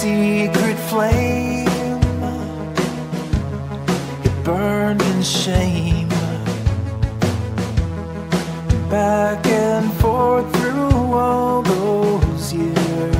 secret flame, it burned in shame, back and forth through all those years.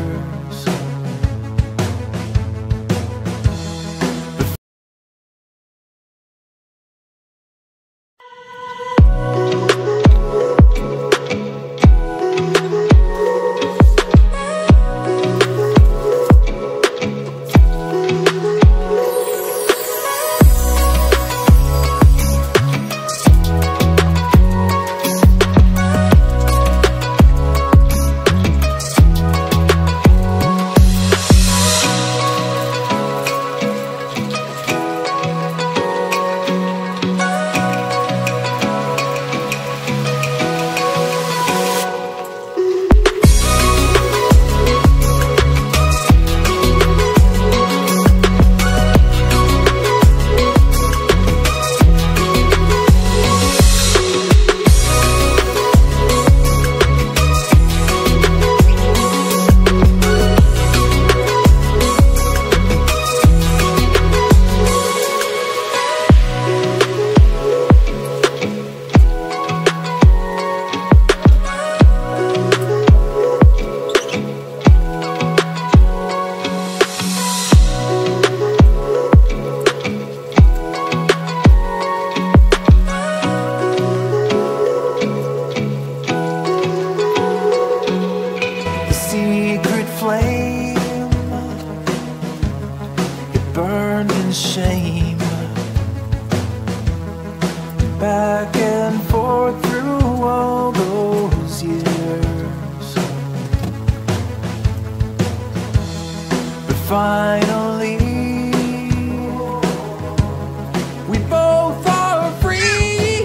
Burned in shame, back and forth through all those years. But finally, we both are free.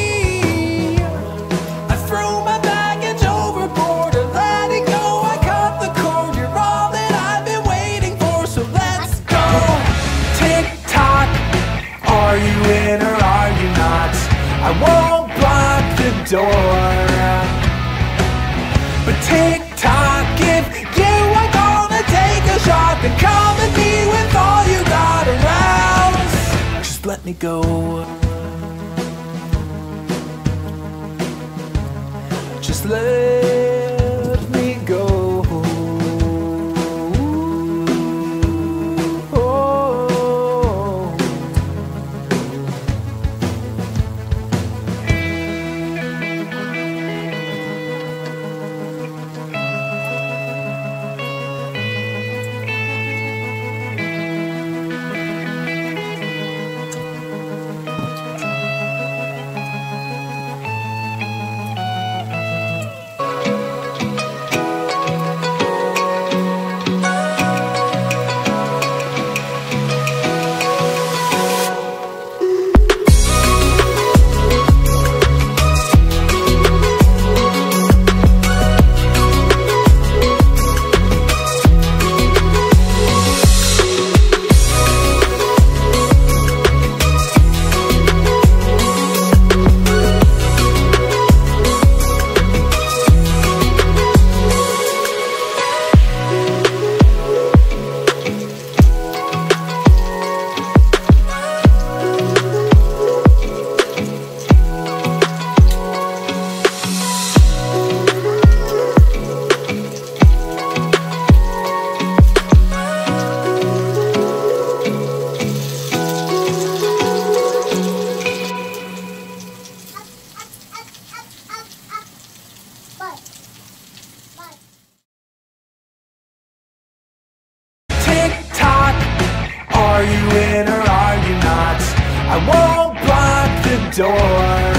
I threw my baggage overboard and let it go. I cut the cord. You're all that I've been waiting for, so let's go. Tick-tock, are you in or are you not? I won't block the door, but tick-tock, if you are gonna take a shot, then come at me with all you got around. Just let me go. Just let me go. Are you in or are you not? I won't block the door,